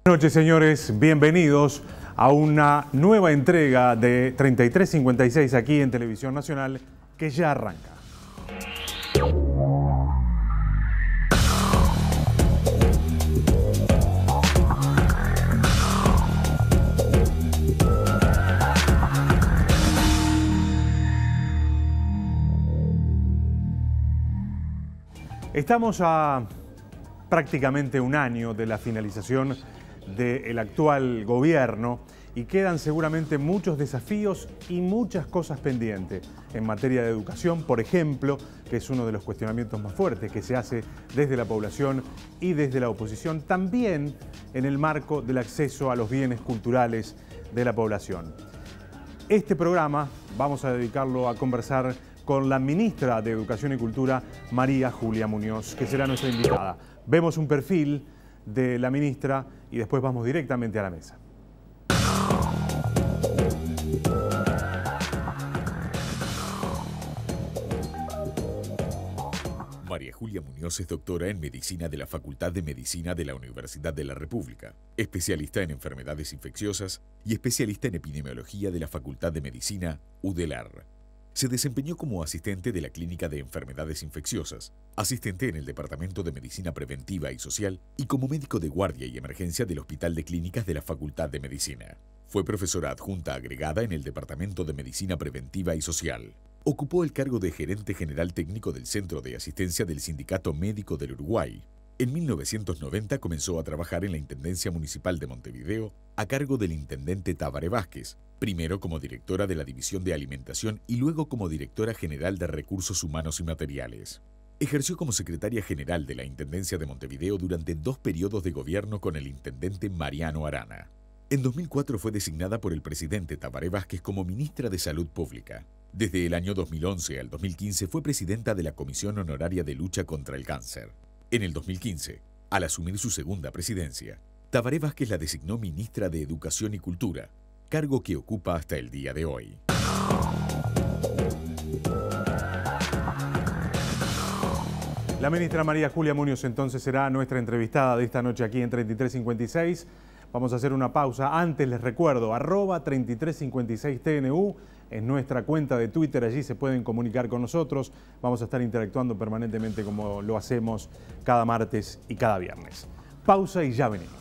Buenas noches, señores. Bienvenidos a una nueva entrega de 3356 aquí en Televisión Nacional, que ya arranca. Estamos a prácticamente un año de la finalización del actual gobierno y quedan seguramente muchos desafíos y muchas cosas pendientes en materia de educación, por ejemplo, que es uno de los cuestionamientos más fuertes que se hace desde la población y desde la oposición, también en el marco del acceso a los bienes culturales de la población. Este programa vamos a dedicarlo a conversar con la ministra de Educación y Cultura, María Julia Muñoz, que será nuestra invitada. Vemos un perfil de la ministra y después vamos directamente a la mesa. María Julia Muñoz es doctora en Medicina de la Facultad de Medicina de la Universidad de la República, especialista en enfermedades infecciosas y especialista en epidemiología de la Facultad de Medicina, UDELAR. Se desempeñó como asistente de la Clínica de Enfermedades Infecciosas, asistente en el Departamento de Medicina Preventiva y Social y como médico de guardia y emergencia del Hospital de Clínicas de la Facultad de Medicina. Fue profesora adjunta agregada en el Departamento de Medicina Preventiva y Social. Ocupó el cargo de gerente general técnico del Centro de Asistencia del Sindicato Médico del Uruguay. En 1990 comenzó a trabajar en la Intendencia Municipal de Montevideo a cargo del intendente Tabaré Vázquez, primero como directora de la División de Alimentación y luego como directora general de Recursos Humanos y Materiales. Ejerció como secretaria general de la Intendencia de Montevideo durante 2 periodos de gobierno con el intendente Mariano Arana. En 2004 fue designada por el presidente Tabaré Vázquez como ministra de Salud Pública. Desde el año 2011 al 2015 fue presidenta de la Comisión Honoraria de Lucha contra el Cáncer. En el 2015, al asumir su segunda presidencia, Tabaré Vázquez la designó ministra de Educación y Cultura, cargo que ocupa hasta el día de hoy. La ministra María Julia Muñoz entonces será nuestra entrevistada de esta noche aquí en 3356. Vamos a hacer una pausa. Antes les recuerdo, @3356TNU es nuestra cuenta de Twitter. Allí se pueden comunicar con nosotros. Vamos a estar interactuando permanentemente como lo hacemos cada martes y cada viernes. Pausa y ya venimos.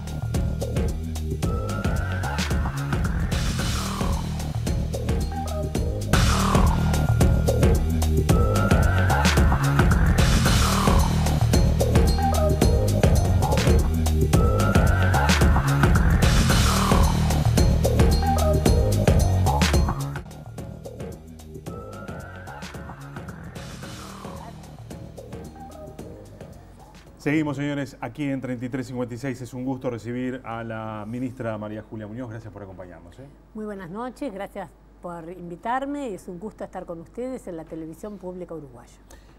Seguimos, señores, aquí en 3356. Es un gusto recibir a la ministra María Julia Muñoz. Gracias por acompañarnos. Muy buenas noches, gracias por invitarme. Es un gusto estar con ustedes en la televisión pública uruguaya.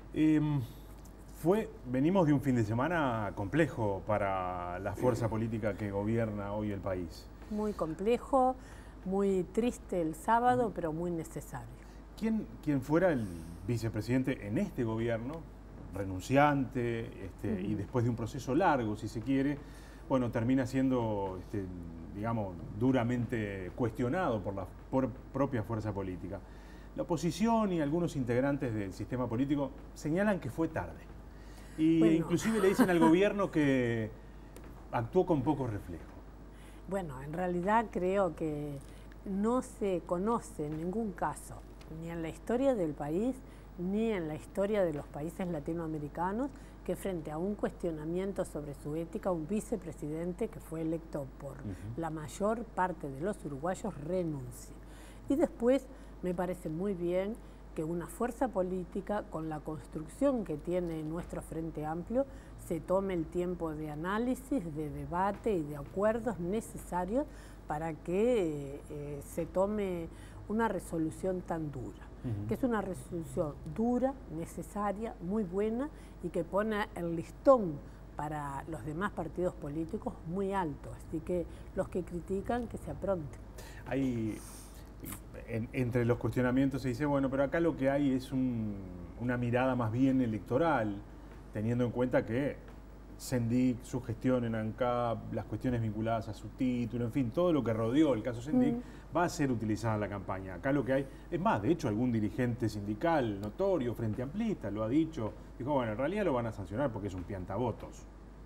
Venimos de un fin de semana complejo para la fuerza política que gobierna hoy el país. Muy complejo, muy triste el sábado, pero muy necesario. ¿Quién fuera el vicepresidente en este gobierno, renunciante, y después de un proceso largo, si se quiere, bueno, termina siendo, digamos, duramente cuestionado por la propia fuerza política? La oposición y algunos integrantes del sistema político señalan que fue tarde. Inclusive le dicen al gobierno que actuó con poco reflejo. Bueno, en realidad creo que no se conoce en ningún caso, ni en la historia del país, ni en la historia de los países latinoamericanos, que frente a un cuestionamiento sobre su ética, un vicepresidente que fue electo por la mayor parte de los uruguayos renuncie. Y después me parece muy bien que una fuerza política, con la construcción que tiene nuestro Frente Amplio, se tome el tiempo de análisis, de debate y de acuerdos necesarios para que se tome una resolución tan dura. Que es una resolución dura, necesaria, muy buena y que pone el listón para los demás partidos políticos muy alto. Así que los que critican, que se apronten. Entre los cuestionamientos se dice, bueno, pero acá lo que hay es una mirada más bien electoral, teniendo en cuenta que Sendik, su gestión en ANCAP, las cuestiones vinculadas a su título, en fin, todo lo que rodeó el caso Sendik va a ser utilizado en la campaña. Acá lo que hay, es más, de hecho algún dirigente sindical notorio, Frente Amplista, lo ha dicho, dijo, bueno, en realidad lo van a sancionar porque es un piantavotos.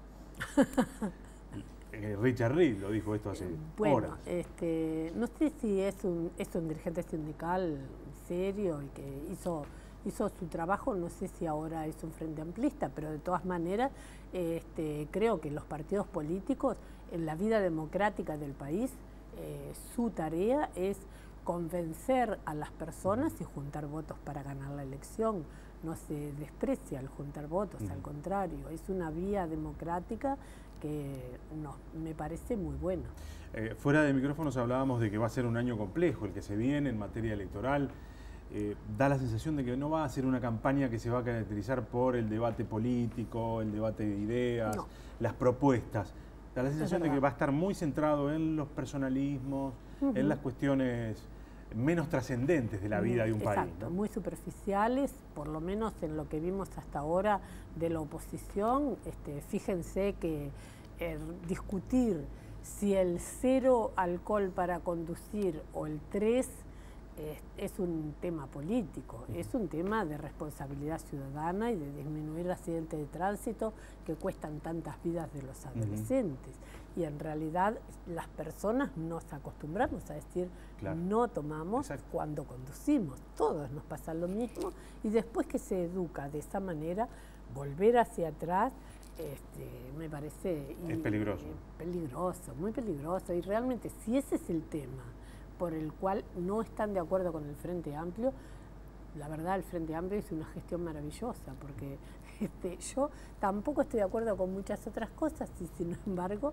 Richard Reed lo dijo esto hace horas. No sé si es un dirigente sindical serio y que hizo su trabajo, no sé si ahora es un frente amplista, pero de todas maneras creo que los partidos políticos en la vida democrática del país, su tarea es convencer a las personas y juntar votos para ganar la elección. No se desprecia el juntar votos, al contrario, es una vía democrática que me parece muy buena. Fuera de micrófonos hablábamos de que va a ser un año complejo el que se viene en materia electoral. Da la sensación de que no va a ser una campaña que se va a caracterizar por el debate político, el debate de ideas, las propuestas. Da la sensación de que va a estar muy centrado en los personalismos, en las cuestiones menos trascendentes de la vida de un país. Exacto, muy superficiales, por lo menos en lo que vimos hasta ahora de la oposición. Fíjense que discutir si el 0 alcohol para conducir o el 3 es un tema político, es un tema de responsabilidad ciudadana y de disminuir accidentes de tránsito que cuestan tantas vidas de los adolescentes. Y en realidad las personas nos acostumbramos a decir no tomamos cuando conducimos, todos nos pasa lo mismo, y después que se educa de esa manera, volver hacia atrás me parece... Es peligroso. Peligroso, muy peligroso, y realmente si ese es el tema por el cual no están de acuerdo con el Frente Amplio, la verdad el Frente Amplio hizo una gestión maravillosa, porque yo tampoco estoy de acuerdo con muchas otras cosas y sin embargo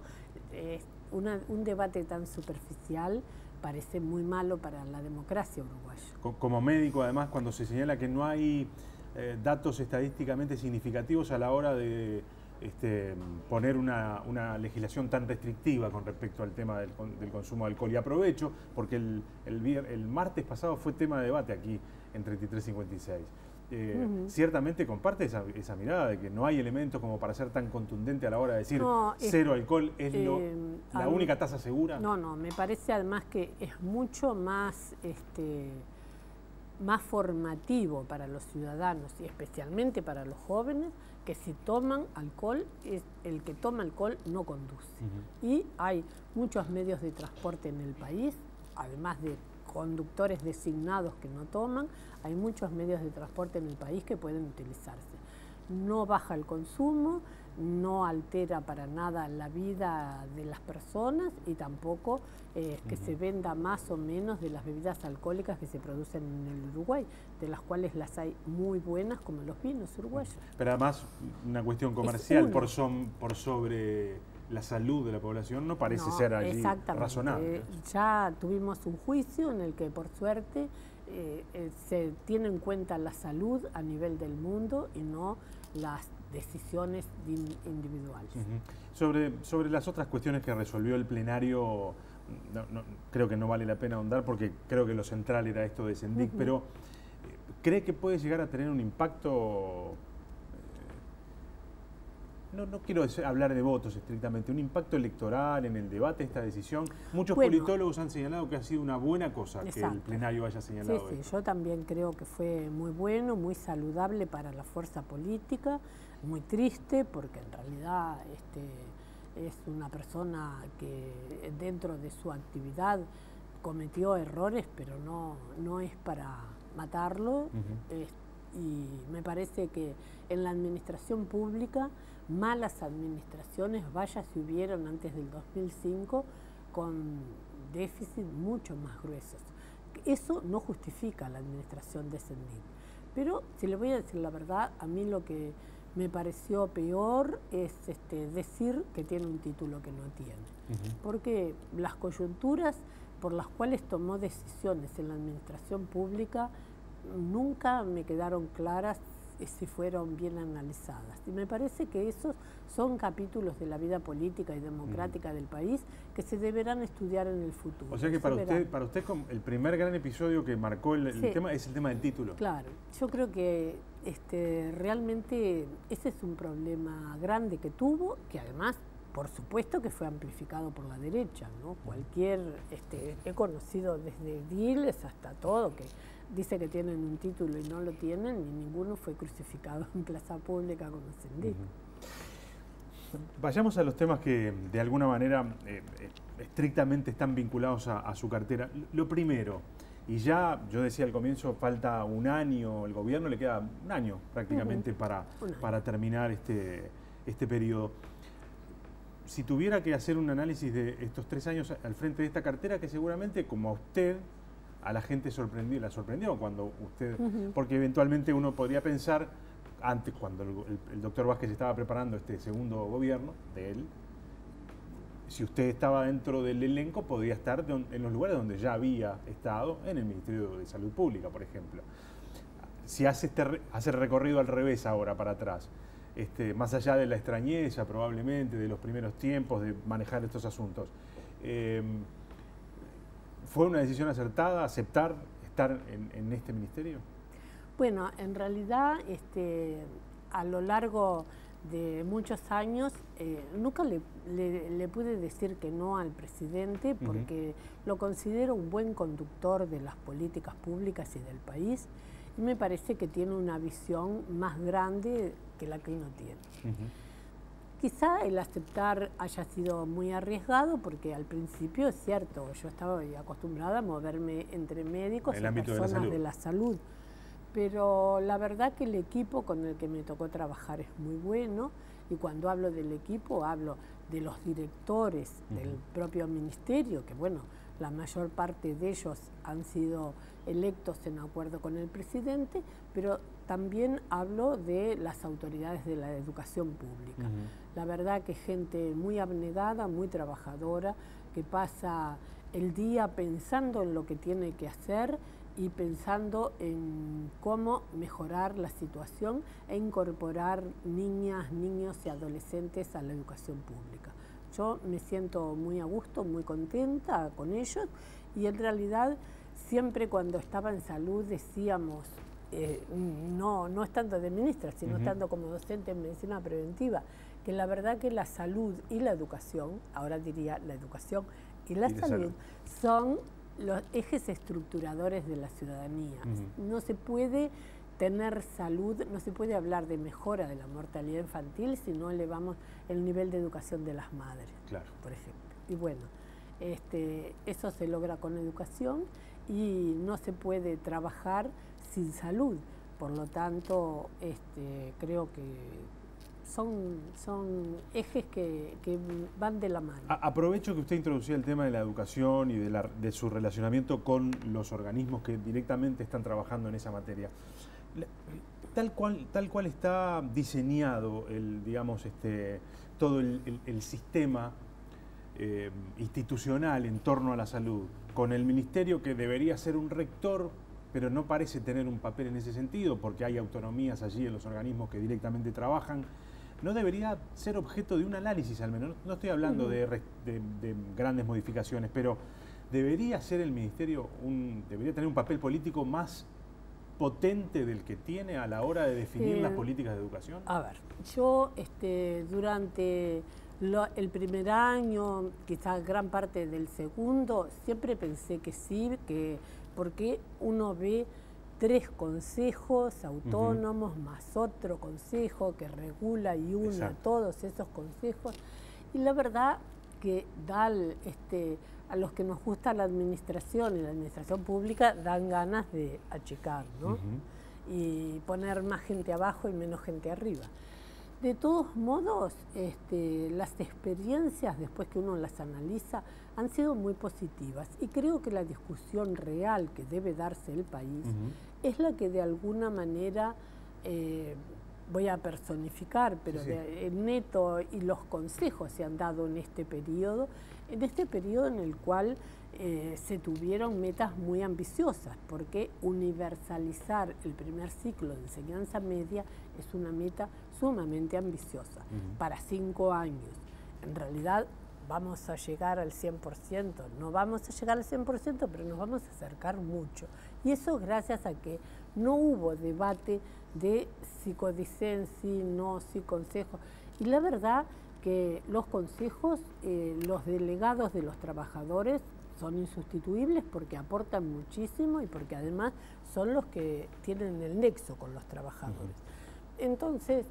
un debate tan superficial parece muy malo para la democracia uruguaya. Como médico, además, cuando se señala que no hay datos estadísticamente significativos a la hora de poner una legislación tan restrictiva con respecto al tema del consumo de alcohol. Y aprovecho, porque el martes pasado fue tema de debate aquí en 3356. Ciertamente comparte esa mirada de que no hay elementos como para ser tan contundente a la hora de decir cero alcohol es la única tasa segura. No, me parece además que es mucho más más formativo para los ciudadanos y especialmente para los jóvenes, que si toman alcohol, el que toma alcohol no conduce. Y hay muchos medios de transporte en el país, además de conductores designados que no toman, hay muchos medios de transporte en el país que pueden utilizarse. No baja el consumo, no altera para nada la vida de las personas y tampoco que se venda más o menos de las bebidas alcohólicas que se producen en el Uruguay, de las cuales las hay muy buenas como los vinos uruguayos. Pero además una cuestión comercial por sobre la salud de la población no parece ser allí razonable. Ya tuvimos un juicio en el que por suerte se tiene en cuenta la salud a nivel del mundo y no las decisiones individuales. Sobre las otras cuestiones que resolvió el plenario, creo que no vale la pena ahondar porque creo que lo central era esto de Sendik, pero ¿cree que puede llegar a tener un impacto? No quiero hablar de votos estrictamente, un impacto electoral en el debate, esta decisión. Muchos politólogos han señalado que ha sido una buena cosa que el plenario haya señalado. Sí, yo también creo que fue muy bueno, muy saludable para la fuerza política, muy triste porque en realidad es una persona que dentro de su actividad cometió errores, pero no es para matarlo. Y me parece que en la administración pública, malas administraciones, vaya si hubieron antes del 2005, con déficit mucho más gruesos. Eso no justifica la administración de Sendik. Pero, si le voy a decir la verdad, a mí lo que me pareció peor es decir que tiene un título que no tiene. Porque las coyunturas por las cuales tomó decisiones en la administración pública nunca me quedaron claras si fueron bien analizadas. Y me parece que esos son capítulos de la vida política y democrática del país que se deberán estudiar en el futuro. O sea que para usted el primer gran episodio que marcó el tema es el tema del título. Claro, yo creo que realmente ese es un problema grande que tuvo, que además, por supuesto, que fue amplificado por la derecha, ¿no? Cualquier, he conocido desde Diles hasta todo, que dice que tienen un título y no lo tienen, y ninguno fue crucificado en plaza pública con un sendito. Vayamos a los temas que de alguna manera estrictamente están vinculados a su cartera. Lo primero, y ya yo decía al comienzo, falta un año, el gobierno le queda un año prácticamente para terminar este periodo. Si tuviera que hacer un análisis de estos 3 años al frente de esta cartera, que seguramente como a usted, a la gente la sorprendió cuando usted, porque eventualmente uno podría pensar, antes cuando el doctor Vázquez estaba preparando este segundo gobierno de él, si usted estaba dentro del elenco, podría estar en los lugares donde ya había estado, en el Ministerio de Salud Pública, por ejemplo. Si hace el recorrido al revés ahora, para atrás, más allá de la extrañeza probablemente, de los primeros tiempos de manejar estos asuntos, ¿fue una decisión acertada aceptar estar en este ministerio? Bueno, en realidad a lo largo de muchos años nunca le pude decir que no al presidente, porque lo considero un buen conductor de las políticas públicas y del país, y me parece que tiene una visión más grande que la que uno tiene. Quizá el aceptar haya sido muy arriesgado, porque al principio es cierto, yo estaba acostumbrada a moverme entre médicos y personas de la salud. Pero la verdad que el equipo con el que me tocó trabajar es muy bueno, y cuando hablo del equipo hablo de los directores del propio ministerio, que bueno, la mayor parte de ellos han sido electos en acuerdo con el presidente, pero también hablo de las autoridades de la educación pública. La verdad que gente muy abnegada, muy trabajadora, que pasa el día pensando en lo que tiene que hacer y pensando en cómo mejorar la situación e incorporar niñas, niños y adolescentes a la educación pública. Yo me siento muy a gusto, muy contenta con ellos, y en realidad siempre cuando estaba en salud decíamos, no estando de ministra, sino estando como docente en medicina preventiva, que la verdad que la salud y la educación, ahora diría la educación y la salud, son los ejes estructuradores de la ciudadanía. No se puede tener salud, no se puede hablar de mejora de la mortalidad infantil si no elevamos el nivel de educación de las madres, por ejemplo. Y bueno, eso se logra con educación, y no se puede trabajar sin salud. Por lo tanto, creo que son ejes que van de la mano. Aprovecho que usted introducía el tema de la educación y de su relacionamiento con los organismos que directamente están trabajando en esa materia. Tal cual está diseñado todo el sistema institucional en torno a la salud, con el ministerio que debería ser un rector, pero no parece tener un papel en ese sentido, porque hay autonomías allí en los organismos que directamente trabajan. ¿No debería ser objeto de un análisis al menos? No estoy hablando de grandes modificaciones, pero ¿debería ser el ministerio, debería tener un papel político más potente del que tiene a la hora de definir las políticas de educación? A ver, yo durante el primer año, quizás gran parte del segundo, siempre pensé que sí, porque uno ve 3 consejos autónomos más otro consejo que regula y une a todos esos consejos, y la verdad que da a los que nos gusta la administración y la administración pública dan ganas de achicar, ¿no? Y poner más gente abajo y menos gente arriba. De todos modos, las experiencias, después que uno las analiza, han sido muy positivas, y creo que la discusión real que debe darse el país es la que de alguna manera, voy a personificar, pero el Neto y los consejos se han dado en este periodo en el cual se tuvieron metas muy ambiciosas, porque universalizar el primer ciclo de enseñanza media es una meta sumamente ambiciosa para 5 años. En realidad vamos a llegar al 100%, no vamos a llegar al 100%, pero nos vamos a acercar mucho. Y eso gracias a que no hubo debate de psicodicen, sí, no, sí, consejos. Y la verdad que los consejos, los delegados de los trabajadores son insustituibles porque aportan muchísimo y porque además son los que tienen el nexo con los trabajadores. Entonces,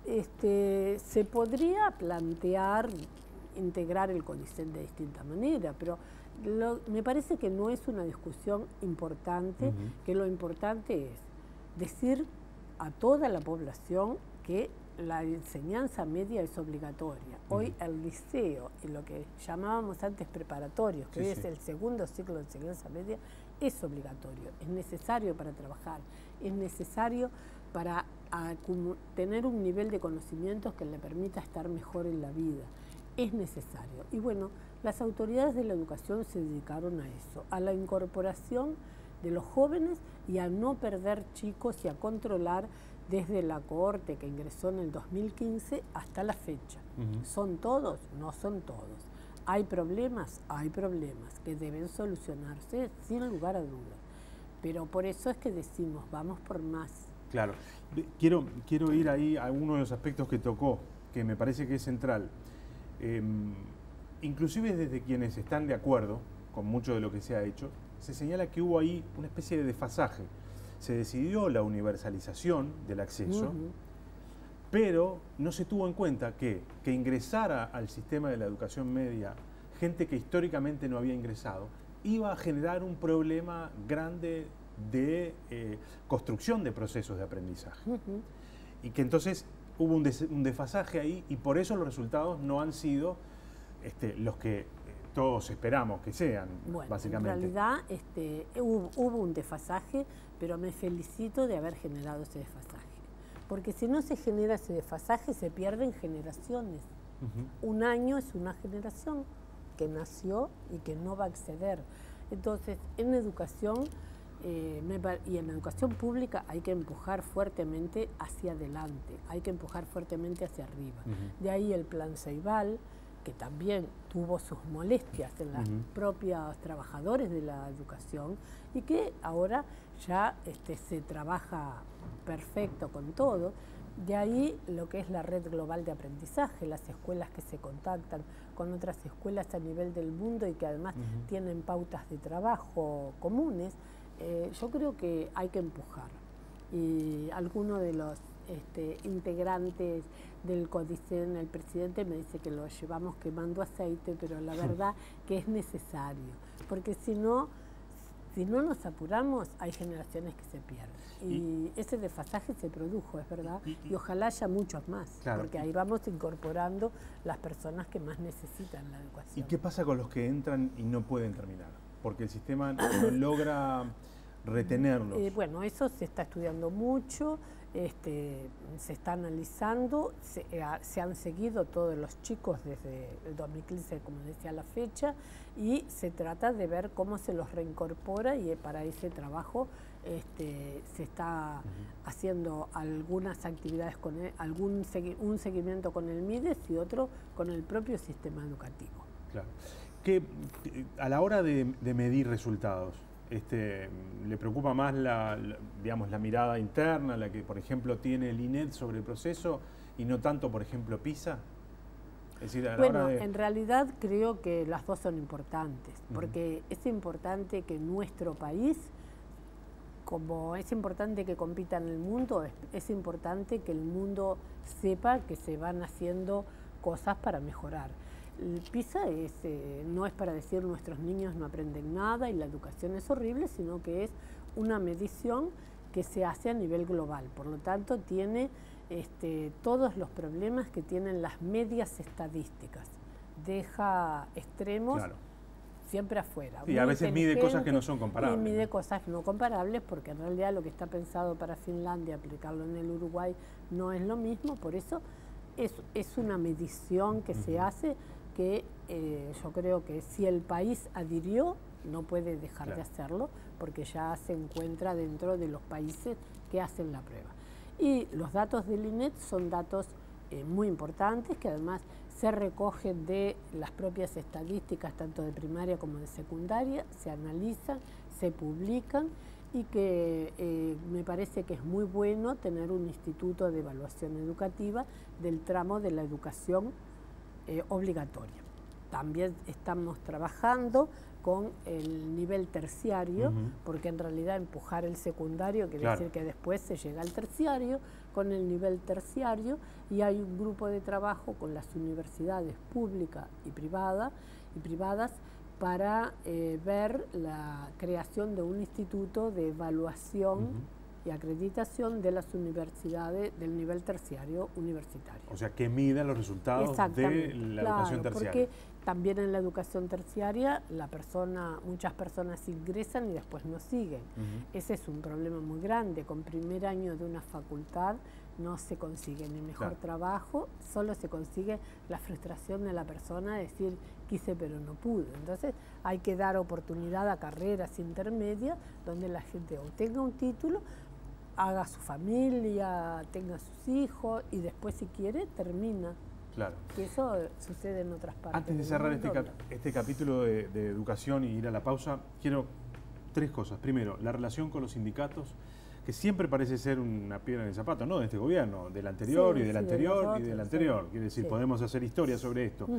se podría plantear integrar el CODICEN de distinta manera, pero me parece que no es una discusión importante, que lo importante es decir a toda la población que la enseñanza media es obligatoria. Hoy el liceo y lo que llamábamos antes preparatorios, que hoy es el segundo ciclo de enseñanza media, es obligatorio, es necesario para trabajar, es necesario para tener un nivel de conocimientos que le permita estar mejor en la vida. Es necesario. Y bueno, las autoridades de la educación se dedicaron a eso, a la incorporación de los jóvenes y a no perder chicos y a controlar desde la cohorte que ingresó en el 2015 hasta la fecha. ¿Son todos? No son todos. ¿Hay problemas? Hay problemas que deben solucionarse sin lugar a dudas. Pero por eso es que decimos, vamos por más. Claro. Quiero ir ahí a uno de los aspectos que tocó, que me parece que es central. Inclusive desde quienes están de acuerdo con mucho de lo que se ha hecho, se señala que hubo ahí una especie de desfasaje. Se decidió la universalización del acceso, pero no se tuvo en cuenta que ingresara al sistema de la educación media gente que históricamente no había ingresado, iba a generar un problema grande de construcción de procesos de aprendizaje. Y que entonces hubo un desfasaje ahí y por eso los resultados no han sido los que todos esperamos que sean, bueno, básicamente. En realidad hubo un desfasaje, pero me felicito de haber generado ese desfasaje. Porque si no se genera ese desfasaje, se pierden generaciones. Un año es una generación que nació y que no va a acceder. Entonces, en educación y en la educación pública hay que empujar fuertemente hacia adelante, hay que empujar fuertemente hacia arriba. De ahí el plan Ceibal, que también tuvo sus molestias en los propios trabajadores de la educación y que ahora ya se trabaja perfecto con todo. De ahí lo que es la red global de aprendizaje, las escuelas que se contactan con otras escuelas a nivel del mundo y que además tienen pautas de trabajo comunes. Yo creo que hay que empujar. Y alguno de los integrantes del CODICEN, el presidente me dice que lo llevamos quemando aceite, pero la verdad que es necesario, porque si no nos apuramos, hay generaciones que se pierden. Y ese desfasaje se produjo, es verdad, y ojalá haya muchos más, claro, porque ahí vamos incorporando las personas que más necesitan la educación. ¿Y qué pasa con los que entran y no pueden terminar? Porque el sistema no logra retenerlos. Bueno, eso se está estudiando mucho, se está analizando, se han seguido todos los chicos desde el 2015, como decía, la fecha, y se trata de ver cómo se los reincorpora y para ese trabajo se está haciendo algunas actividades con un seguimiento con el MIDES y otro con el propio sistema educativo. Claro. Que a la hora de medir resultados, ¿le preocupa más digamos, la mirada interna, la que, por ejemplo, tiene el INED sobre el proceso y no tanto, por ejemplo, PISA? Es decir, a la hora de... en realidad creo que las dos son importantes, porque es importante que nuestro país, como es importante que compita en el mundo, es importante que el mundo sepa que se van haciendo cosas para mejorar. El PISA no es para decir nuestros niños no aprenden nada y la educación es horrible, sino que es una medición que se hace a nivel global. Por lo tanto, tiene todos los problemas que tienen las medias estadísticas. Deja extremos siempre afuera. Y a veces mide cosas que no son comparables. Y mide cosas no comparables porque en realidad lo que está pensado para Finlandia, aplicarlo en el Uruguay, no es lo mismo. Por eso es una medición que se hace que yo creo que si el país adhirió, no puede dejar de hacerlo, porque ya se encuentra dentro de los países que hacen la prueba. Y los datos del INED son datos muy importantes, que además se recogen de las propias estadísticas, tanto de primaria como de secundaria, se analizan, se publican y que me parece que es muy bueno tener un instituto de evaluación educativa del tramo de la educación obligatoria. También estamos trabajando con el nivel terciario, porque en realidad empujar el secundario quiere decir que después se llega al terciario, con el nivel terciario, y hay un grupo de trabajo con las universidades públicas y privadas para ver la creación de un instituto de evaluación y acreditación de las universidades del nivel terciario universitario. O sea, que mida los resultados de la educación terciaria. Porque también en la educación terciaria muchas personas ingresan y después no siguen. Ese es un problema muy grande. Con primer año de una facultad no se consigue ni mejor trabajo, solo se consigue la frustración de la persona de decir quise pero no pude. Entonces hay que dar oportunidad a carreras intermedias donde la gente obtenga un título, haga su familia, tenga sus hijos y después si quiere termina. Claro. Que eso sucede en otras partes. Antes de cerrar este capítulo de educación y ir a la pausa, quiero 3 cosas. Primero, la relación con los sindicatos, que siempre parece ser una piedra en el zapato, no de este gobierno, del anterior y del anterior y del anterior. Quiere decir, podemos hacer historia sobre esto.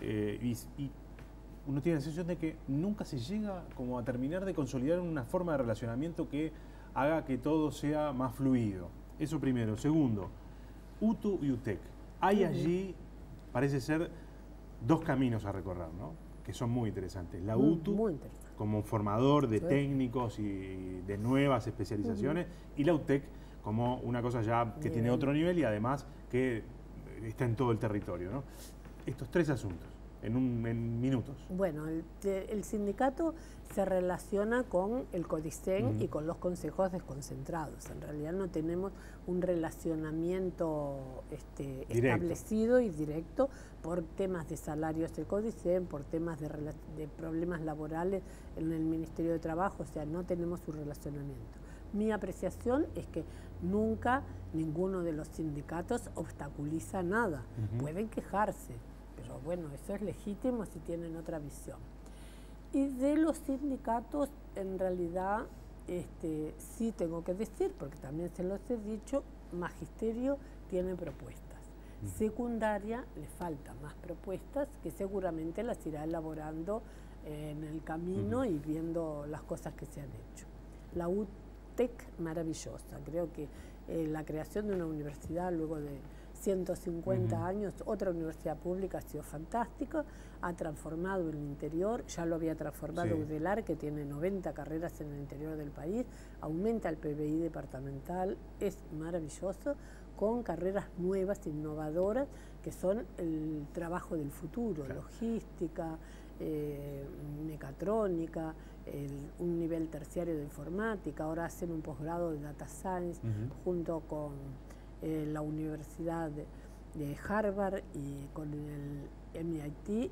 Y uno tiene la sensación de que nunca se llega como a terminar de consolidar una forma de relacionamiento que haga que todo sea más fluido. Eso primero. Segundo, UTU y UTEC. Hay allí, parece ser, 2 caminos a recorrer, ¿no? Que son muy interesantes. La UTU como formador de técnicos y de nuevas especializaciones, y la UTEC como una cosa ya que tiene otro nivel y además que está en todo el territorio, ¿no? Estos 3 asuntos, en minutos. Bueno, el sindicato se relaciona con el CODICEN y con los consejos desconcentrados. En realidad no tenemos un relacionamiento establecido y directo por temas de salarios del CODICEN, por temas de problemas laborales en el Ministerio de Trabajo, o sea, no tenemos un relacionamiento. Mi apreciación es que nunca ninguno de los sindicatos obstaculiza nada. Pueden quejarse, pero bueno, eso es legítimo si tienen otra visión. Y de los sindicatos, en realidad, sí tengo que decir, porque también se los he dicho, Magisterio tiene propuestas. Secundaria le faltan más propuestas que seguramente las irá elaborando en el camino y viendo las cosas que se han hecho. La UTEC, maravillosa. Creo que la creación de una universidad luego de 150 años, otra universidad pública ha sido fantástica, ha transformado el interior, ya lo había transformado UDELAR, que tiene 90 carreras en el interior del país, aumenta el PBI departamental, es maravilloso, con carreras nuevas, innovadoras, que son el trabajo del futuro, logística, mecatrónica, un nivel terciario de informática, ahora hacen un posgrado de Data Science junto con la Universidad de Harvard y con el MIT,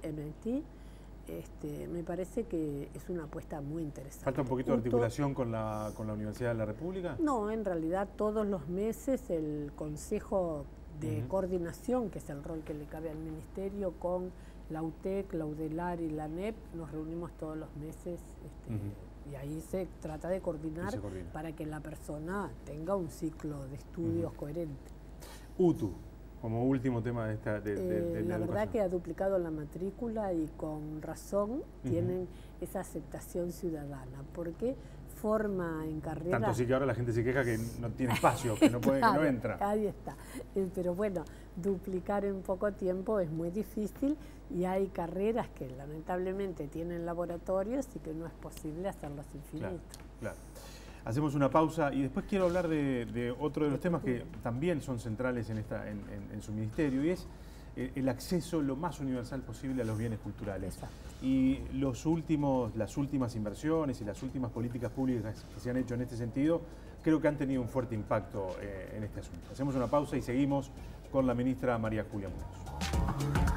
me parece que es una apuesta muy interesante. ¿Falta un poquito de articulación con la Universidad de la República? No, en realidad todos los meses el Consejo de Coordinación, que es el rol que le cabe al Ministerio, con la UTEC, la UDELAR y la NEP, nos reunimos todos los meses y ahí se trata de coordinar para que la persona tenga un ciclo de estudios coherente. UTU, como último tema de esta la verdad que ha duplicado la matrícula y con razón tienen esa aceptación ciudadana, porque forma en carrera... Tanto así que ahora la gente se queja que no tiene espacio, que no puede, claro, que no entra. Ahí está. Pero bueno, duplicar en poco tiempo es muy difícil y hay carreras que lamentablemente tienen laboratorios y que no es posible hacerlos infinitos. Claro. Hacemos una pausa y después quiero hablar de otro de los temas que también son centrales en su ministerio, y es el acceso lo más universal posible a los bienes culturales. Exacto. Y las últimas inversiones y las últimas políticas públicas que se han hecho en este sentido, creo que han tenido un fuerte impacto en este asunto. Hacemos una pausa y seguimos con la ministra María Julia Muñoz.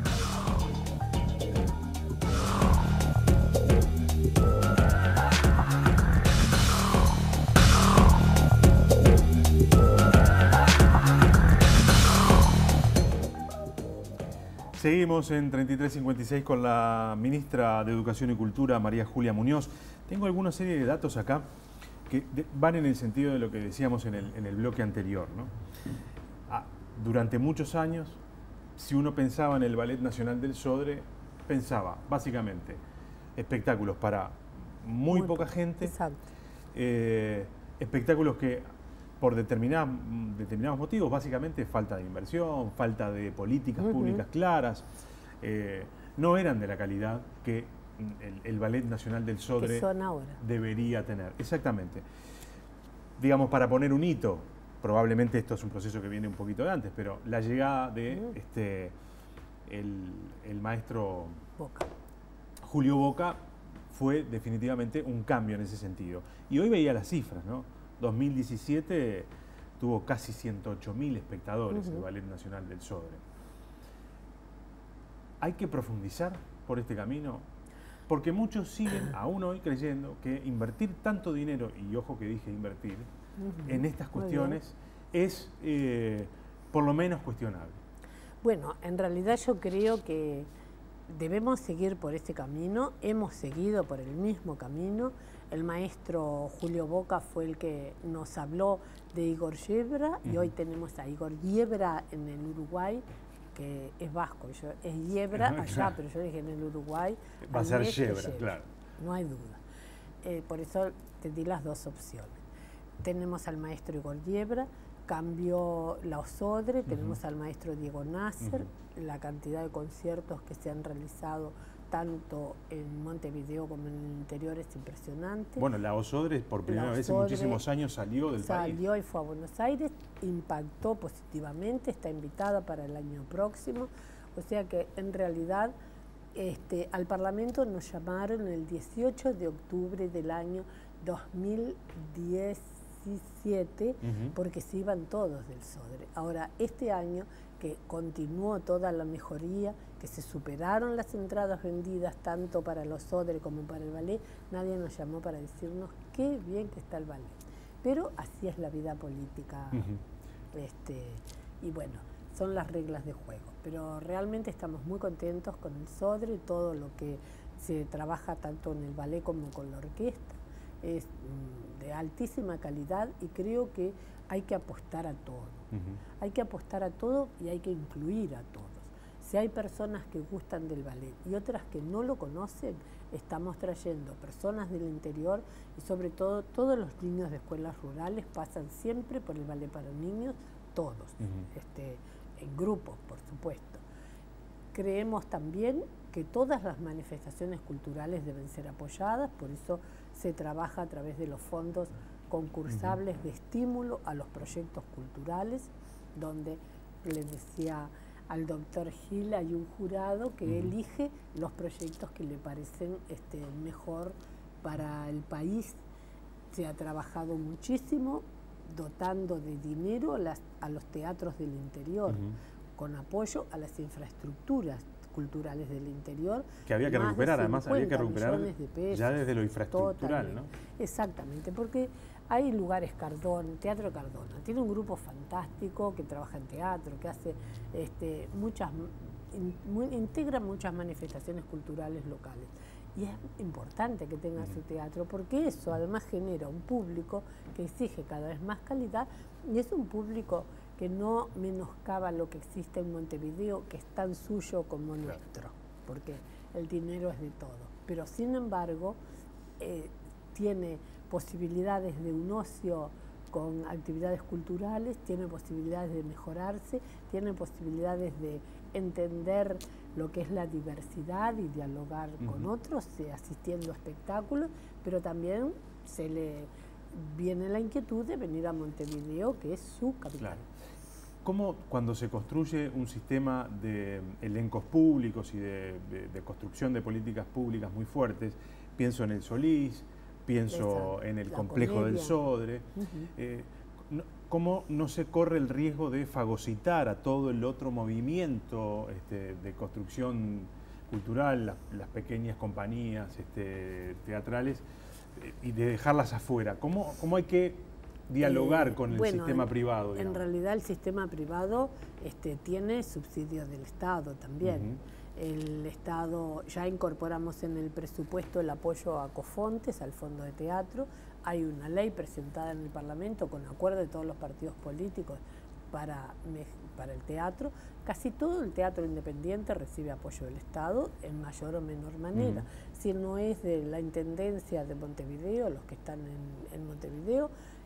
Seguimos en 3356 con la ministra de Educación y Cultura, María Julia Muñoz. Tengo alguna serie de datos acá que van en el sentido de lo que decíamos en el bloque anterior, ¿no? Durante muchos años, si uno pensaba en el Ballet Nacional del Sodre, pensaba básicamente espectáculos para muy poca gente, espectáculos que por determinados motivos, básicamente falta de inversión, falta de políticas públicas claras, no eran de la calidad que el Ballet Nacional del Sodre debería tener. Exactamente. Digamos, para poner un hito, probablemente esto es un proceso que viene un poquito de antes, pero la llegada de el maestro Julio Boca fue definitivamente un cambio en ese sentido. Y hoy veía las cifras, ¿no? 2017 tuvo casi 108.000 espectadores el Ballet Nacional del Sodre. ¿Hay que profundizar por este camino? Porque muchos siguen aún hoy creyendo que invertir tanto dinero, y ojo que dije invertir, en estas cuestiones es por lo menos cuestionable. Bueno, en realidad yo creo que debemos seguir por este camino, hemos seguido por el mismo camino. El maestro Julio Boca fue el que nos habló de Igor Yebra y hoy tenemos a Igor Yebra en el Uruguay, que es vasco, es Yebra allá, pero yo dije en el Uruguay. Va a ser Yebra, claro. No hay duda. Por eso te di las dos opciones. Tenemos al maestro Igor Yebra, cambió la Osodre, tenemos al maestro Diego Nasser, la cantidad de conciertos que se han realizado tanto en Montevideo como en el interior es impresionante. Bueno, la Osodre por primera vez en muchísimos años salió del país. Salió y fue a Buenos Aires, impactó positivamente, está invitada para el año próximo. O sea que en realidad al Parlamento nos llamaron el 18 de octubre del año 2017 porque se iban todos del Sodre. Ahora, este año que continuó toda la mejoría, que se superaron las entradas vendidas tanto para los Sodre como para el ballet, nadie nos llamó para decirnos qué bien que está el ballet. Pero así es la vida política, y bueno, son las reglas de juego. Pero realmente estamos muy contentos con el Sodre, todo lo que se trabaja tanto en el ballet como con la orquesta es de altísima calidad y creo que hay que apostar a todo. Hay que apostar a todo y hay que incluir a todos. Si hay personas que gustan del ballet y otras que no lo conocen, estamos trayendo personas del interior y sobre todo todos los niños de escuelas rurales pasan siempre por el ballet para niños, todos, en grupos, por supuesto. Creemos también que todas las manifestaciones culturales deben ser apoyadas, por eso se trabaja a través de los fondos concursables de estímulo a los proyectos culturales, donde les decía al doctor Gil, hay un jurado que elige los proyectos que le parecen mejor para el país. Se ha trabajado muchísimo dotando de dinero a los teatros del interior, con apoyo a las infraestructuras culturales del interior. Que había que recuperar, además había que recuperar ya desde lo infraestructural, ¿no? Exactamente, porque hay lugares Teatro Cardona, tiene un grupo fantástico que trabaja en teatro, que hace integra muchas manifestaciones culturales locales. Y es importante que tenga su teatro, porque eso además genera un público que exige cada vez más calidad y es un público que no menoscaba lo que existe en Montevideo, que es tan suyo como nuestro, porque el dinero es de todo. Pero sin embargo, tiene posibilidades de un ocio con actividades culturales, tiene posibilidades de mejorarse, tiene posibilidades de entender lo que es la diversidad y dialogar con otros, asistiendo a espectáculos, pero también se le viene la inquietud de venir a Montevideo, que es su capital. Claro. ¿Cómo cuando se construye un sistema de elencos públicos y de construcción de políticas públicas muy fuertes, pienso en el Solís, pienso en el complejo del Sodre, ¿cómo no se corre el riesgo de fagocitar a todo el otro movimiento de construcción cultural, las pequeñas compañías teatrales, y de dejarlas afuera? ¿Cómo hay que dialogar con el sistema privado? En realidad el sistema privado tiene subsidios del Estado también. El Estado, ya incorporamos en el presupuesto el apoyo a Cofontes, al Fondo de Teatro. Hay una ley presentada en el Parlamento con acuerdo de todos los partidos políticos para el teatro. Casi todo el teatro independiente recibe apoyo del Estado en mayor o menor manera. Si no es de la Intendencia de Montevideo, los que están en Montevideo,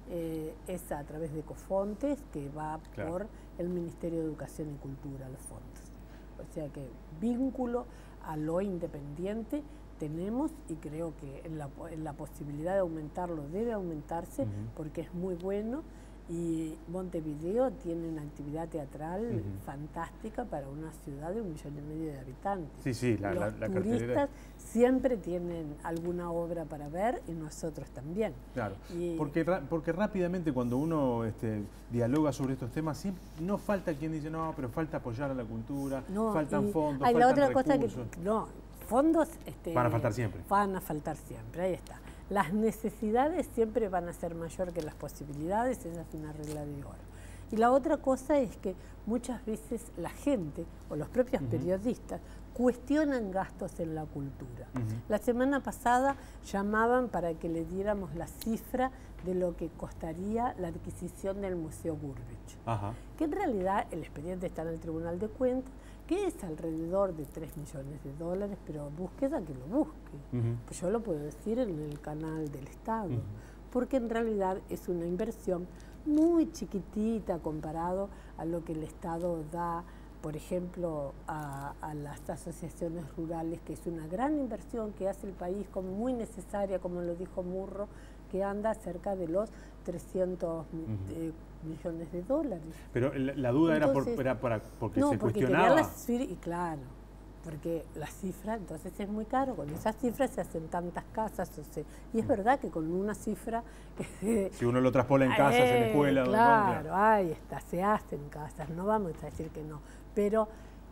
es a través de Cofontes, que va por el Ministerio de Educación y Cultura, los fondos. O sea que vínculo a lo independiente tenemos, y creo que en la posibilidad de aumentarlo debe aumentarse, porque es muy bueno. Y Montevideo tiene una actividad teatral fantástica para una ciudad de 1,5 millones de habitantes. Sí, los turistas siempre tienen alguna obra para ver, y nosotros también. Claro, porque rápidamente cuando uno dialoga sobre estos temas, no falta quien dice, no, pero falta apoyar a la cultura, faltan fondos, faltan la otra recursos. Cosa que, no, fondos van a faltar siempre. Van a faltar siempre, ahí está. Las necesidades siempre van a ser mayor que las posibilidades, esa es una regla de oro. Y la otra cosa es que muchas veces la gente o los propios periodistas cuestionan gastos en la cultura. La semana pasada llamaban para que le diéramos la cifra de lo que costaría la adquisición del Museo Gurvich, que en realidad el expediente está en el Tribunal de Cuentas, que es alrededor de 3 millones de dólares, pero búsqueda que lo busque. Pues yo lo puedo decir en el canal del Estado, porque en realidad es una inversión muy chiquitita comparado a lo que el Estado da, por ejemplo, a las asociaciones rurales, que es una gran inversión que hace el país, como muy necesaria, como lo dijo Murro, que anda cerca de los 300 millones de dólares. Pero la duda entonces, era porque se cuestionaba. Y claro, porque la cifra entonces es muy caro. Con esas cifras se hacen tantas casas. Y es verdad que con una cifra... si uno lo traspola en casas, en escuelas... Claro, ahí está, se hacen casas, no vamos a decir que no. Pero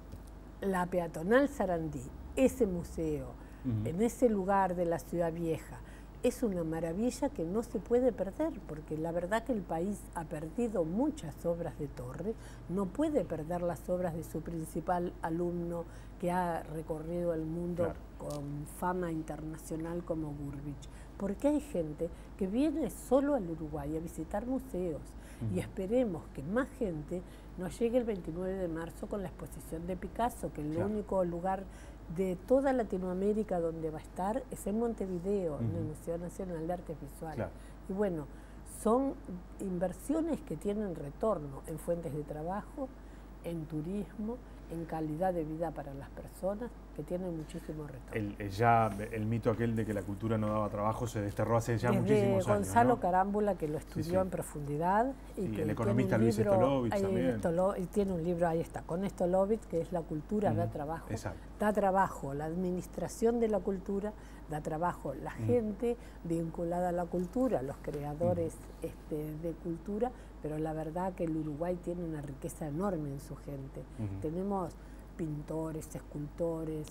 la peatonal Sarandí, ese museo, en ese lugar de la Ciudad Vieja, es una maravilla que no se puede perder, porque la verdad que el país ha perdido muchas obras de Torre, no puede perder las obras de su principal alumno que ha recorrido el mundo con fama internacional como Gurvich, porque hay gente que viene solo al Uruguay a visitar museos, y esperemos que más gente nos llegue el 29 de marzo con la exposición de Picasso, que el único lugar de toda Latinoamérica donde va a estar es en Montevideo, en el Museo Nacional de Artes Visuales. Y bueno, son inversiones que tienen retorno en fuentes de trabajo, en turismo, en calidad de vida para las personas, que tienen muchísimo retorno. El mito aquel de que la cultura no daba trabajo se desterró hace ya muchísimos años. Gonzalo Carámbula, que lo estudió en profundidad. Y que el economista Luis Stolovich también. Tiene un libro, ahí está, con Stolovich, que es La cultura da trabajo. Da trabajo, la administración de la cultura da trabajo, la gente vinculada a la cultura, los creadores de cultura, pero la verdad que el Uruguay tiene una riqueza enorme en su gente. Tenemos pintores, escultores,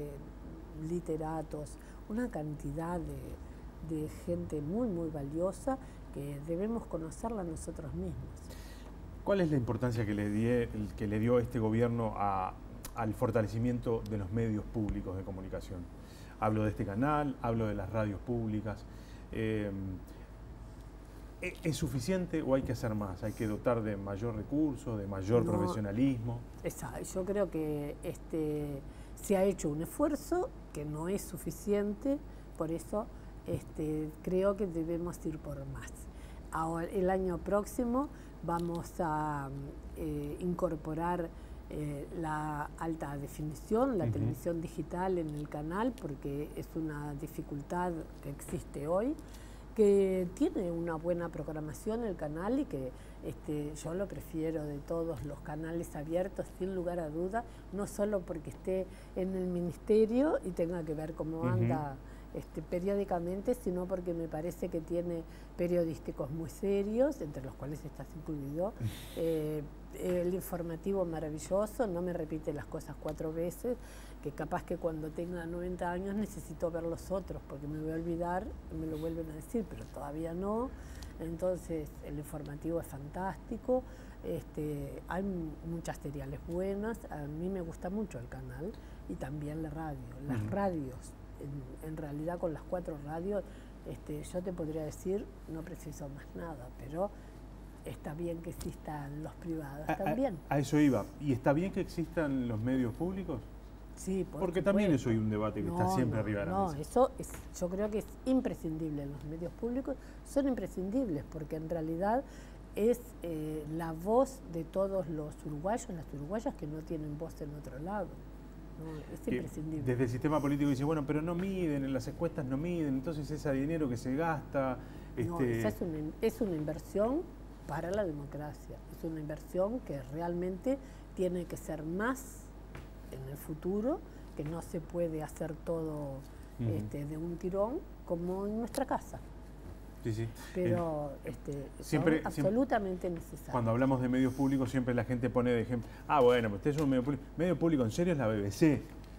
literatos, una cantidad de gente muy, muy valiosa que debemos conocerla nosotros mismos. ¿Cuál es la importancia que le dio este gobierno al fortalecimiento de los medios públicos de comunicación? Hablo de este canal, hablo de las radios públicas. ¿Es suficiente o hay que hacer más? ¿Hay que dotar de mayor recursos, de mayor profesionalismo? Yo creo que se ha hecho un esfuerzo que no es suficiente, por eso creo que debemos ir por más. Ahora, el año próximo vamos a incorporar la alta definición, la televisión digital en el canal, porque es una dificultad que existe hoy, que tiene una buena programación el canal y que yo lo prefiero de todos los canales abiertos, sin lugar a duda, no solo porque esté en el ministerio y tenga que ver cómo anda periódicamente, sino porque me parece que tiene periodísticos muy serios, entre los cuales estás incluido, el informativo maravilloso, no me repite las cosas 4 veces, que capaz que cuando tenga 90 años necesito ver los otros, porque me voy a olvidar, me lo vuelven a decir, pero todavía no. Entonces el informativo es fantástico, hay muchas seriales buenas, a mí me gusta mucho el canal, y también la radio. Las radios, en realidad con las 4 radios, yo te podría decir, no preciso más nada, pero está bien que existan los privados también. A eso iba. ¿Y está bien que existan los medios públicos? Sí, porque también eso hay un debate que está siempre arriba de la mesa. No, eso yo creo que es imprescindible. Los medios públicos son imprescindibles porque en realidad es la voz de todos los uruguayos, las uruguayas que no tienen voz en otro lado. No, es imprescindible. Desde el sistema político dice, bueno, pero no miden, en las encuestas no miden, entonces ese dinero que se gasta... No, esa es una inversión para la democracia. Es una inversión que realmente tiene que ser más en el futuro, que no se puede hacer todo de un tirón, como en nuestra casa. Sí, sí. Pero siempre, son absolutamente necesarios. Cuando hablamos de medios públicos, siempre la gente pone de ejemplo, bueno, usted es un medio público. Medio público en serio es la BBC.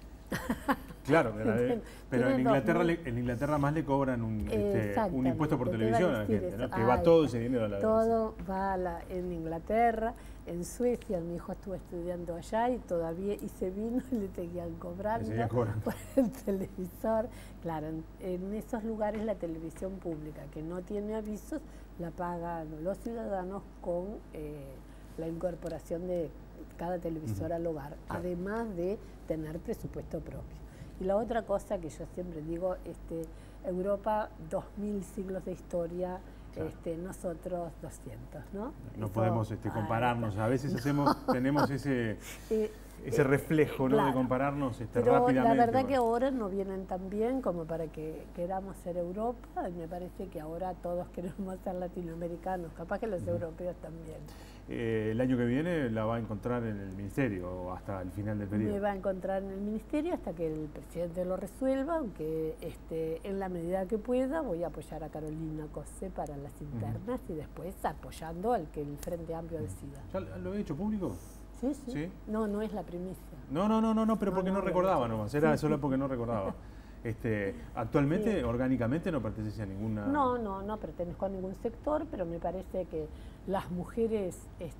Claro, pero en Inglaterra más le cobran un impuesto por televisión a la gente, ¿no? Que va todo ese dinero a la BBC. Todo va en Inglaterra, en Suecia. Mi hijo estuvo estudiando allá y se vino y le seguían cobrando por el televisor. Claro, en esos lugares la televisión pública, que no tiene avisos, la pagan los ciudadanos con la incorporación de cada televisor al hogar, además de tener presupuesto propio. Y la otra cosa que yo siempre digo, Europa, 2000 siglos de historia, nosotros 200, ¿no? No podemos compararnos, a veces tenemos ese reflejo, ¿no? De compararnos pero rápidamente. La verdad que ahora no vienen tan bien como para que queramos ser Europa, y me parece que ahora todos queremos ser latinoamericanos, capaz que los europeos también. El año que viene la va a encontrar en el ministerio o hasta el final del periodo. Me va a encontrar en el ministerio hasta que el presidente lo resuelva, aunque en la medida que pueda voy a apoyar a Carolina Cosé para las internas y después apoyando al que el Frente Amplio decida. ¿Ya lo he hecho público? Sí, sí. ¿Sí? No es la primicia. No, pero porque no recordaba nomás, era solo porque no recordaba. Actualmente, orgánicamente, no pertenece a ninguna... No pertenezco a ningún sector, pero me parece que las mujeres,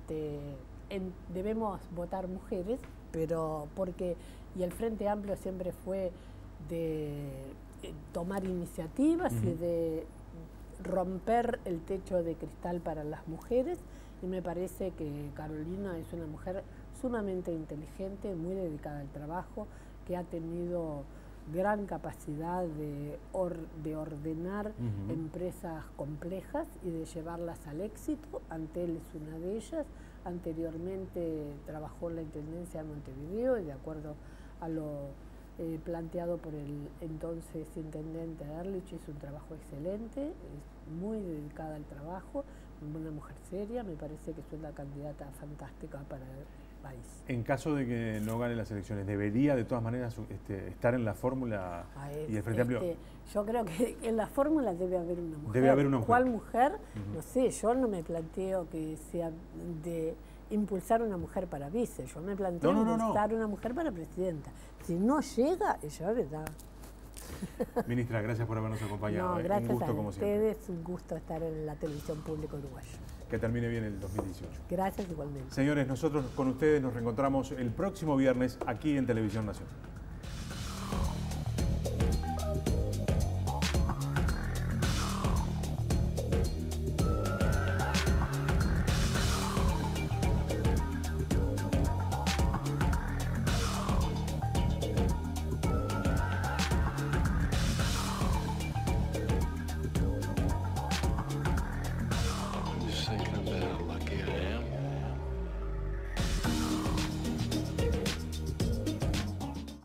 debemos votar mujeres, pero y el Frente Amplio siempre fue de tomar iniciativas y de romper el techo de cristal para las mujeres, y me parece que Carolina es una mujer sumamente inteligente, muy dedicada al trabajo, que ha tenido gran capacidad de ordenar empresas complejas y de llevarlas al éxito. Antel es una de ellas. Anteriormente trabajó en la Intendencia de Montevideo y de acuerdo a lo planteado por el entonces intendente Erlich, hizo un trabajo excelente, es muy dedicada al trabajo, una mujer seria, me parece que es una candidata fantástica para el país. En caso de que no gane las elecciones, ¿debería de todas maneras estar en la fórmula y el Frente Amplio? Yo creo que en la fórmula debe haber una mujer. Debe haber una mujer. ¿Cuál mujer? No sé, yo no me planteo que sea de impulsar una mujer para vice, yo me planteo impulsar una mujer para presidenta. Si no llega, ella verá. Ministra, gracias por habernos acompañado. Gracias un gusto, a como ustedes, un gusto estar en la televisión pública uruguaya. Que termine bien el 2018. Gracias igualmente. Señores, nosotros con ustedes nos reencontramos el próximo viernes aquí en Televisión Nacional.